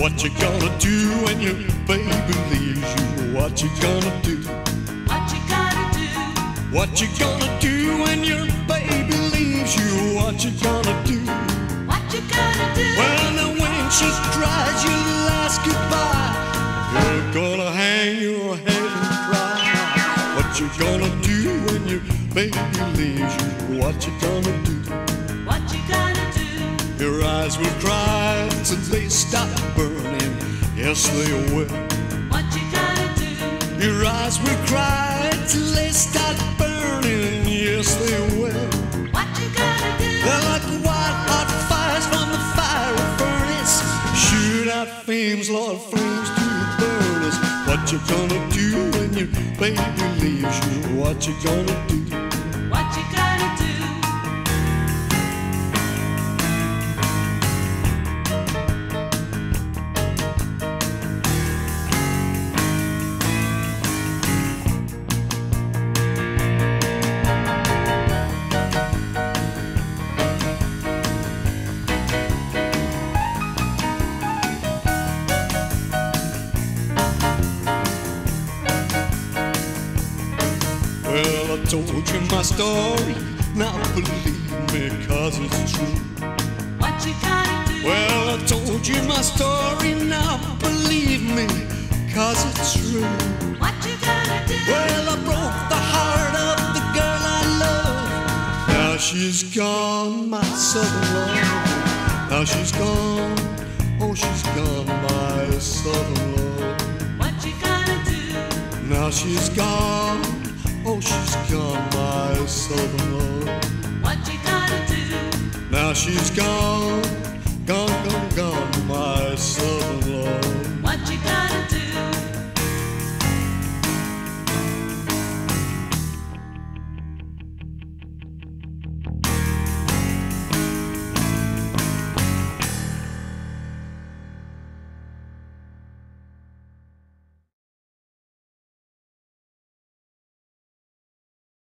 What you gonna do when your baby leaves you? What you gonna do? What you gonna do? What you gonna do when your baby leaves you? What you gonna do? What you gonna do? Well, when she cries your last goodbye, you're gonna hang your head and cry. What you gonna do when your baby leaves you? What you gonna do? What you gonna do? Your eyes will cry till they stop burning. Yes, they will. What you gonna do? Your eyes will cry till they stop burning. Yes, they will. What you gonna do? They're like white hot fires from the fiery furnace. Shoot out flames, Lord, flames to burn us. What you gonna do when your baby leaves you? What you gonna do? What you gonna do? Well, I told you my story, now believe me, 'cause it's true. What you gonna do? Well, I told you my story, now believe me, 'cause it's true. What you gonna do? Well, I broke the heart of the girl I love. Now she's gone, my southern love. Now she's gone, oh she's gone, my southern love. What you gonna do? Now she's gone, oh she's gone, my southern love. What you gonna do? Now she's gone,